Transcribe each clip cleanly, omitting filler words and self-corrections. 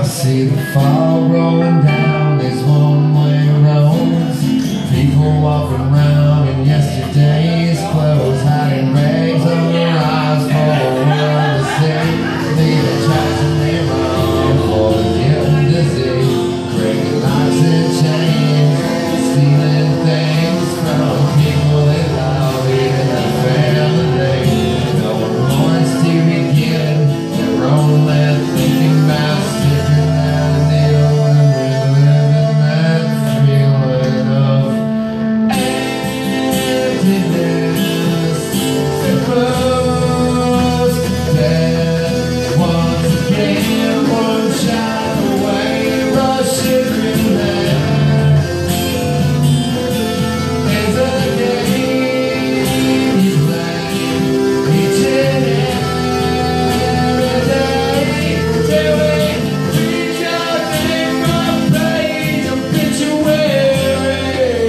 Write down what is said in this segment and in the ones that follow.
see the fog rolling down these one-way roads. People walking around in yesterday's clothes, hiding rags on their eyes for the world to see. Leaving tracks in their own for the getting dizzy, breaking lives in chains, stealing things from people they love, even their family. No one wants to begin their own life thinking about sticking out a needle and reliving that feeling of emptiness. Close dead once again, one shot away, rushing through that. There's a game you play each and every day, till it reach your name on page obituary.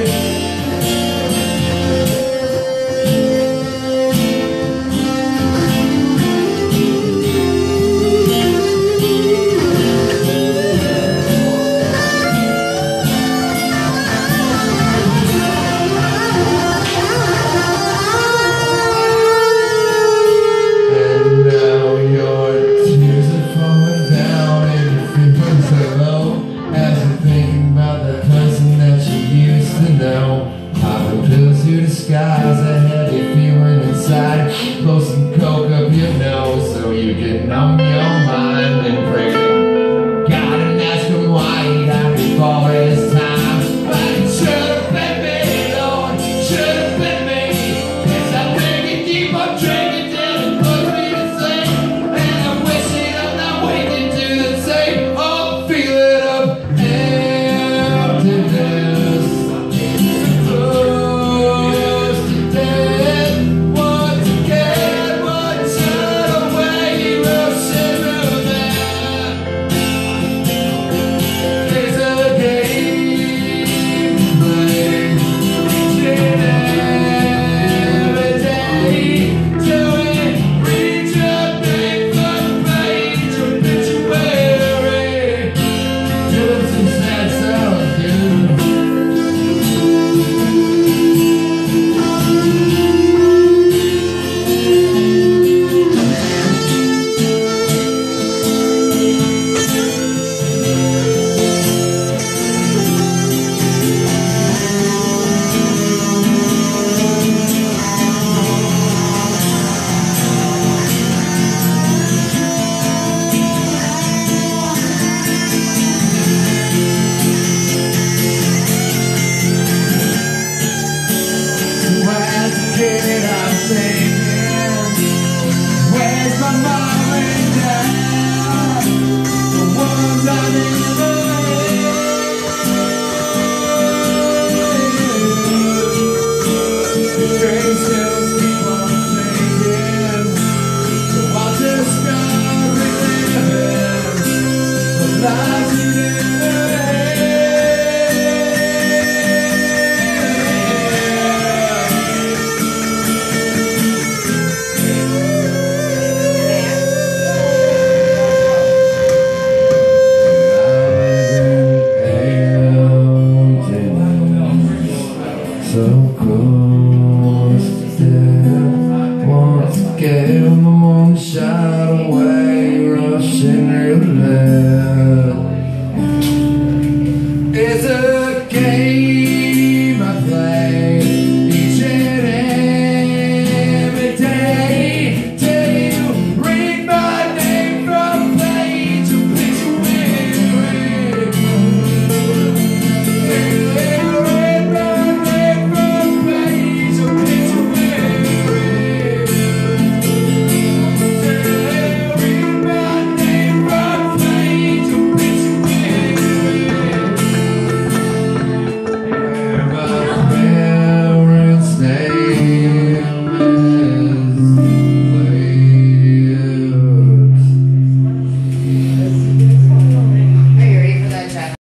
And now your tears are falling down and your feelings are low as you're thinking about the person that you used to know. Popping pills to disguise a heavy feeling inside. Blow some coke up your nose so you can numb your mind and pray to God and ask him why he got before his time. But it should have been me, Lord, should have been me. Yes, I think you keep on drinking till it puts me to sleep. And I'm wishing I'm not waking to the same old feeling of emptiness. Close to death once again, one shot away, rushing through that. There's a game to play each and every day, till it reach your name front page obituary. Doing some sad stuff, dude. As a kid, I'm thinking, where's my mom and dad? The ones I never had. The train still keep on singing, so I'll just start reliving the lives we never had. So close to death once again, one shot away, rushing real mad. It's a game.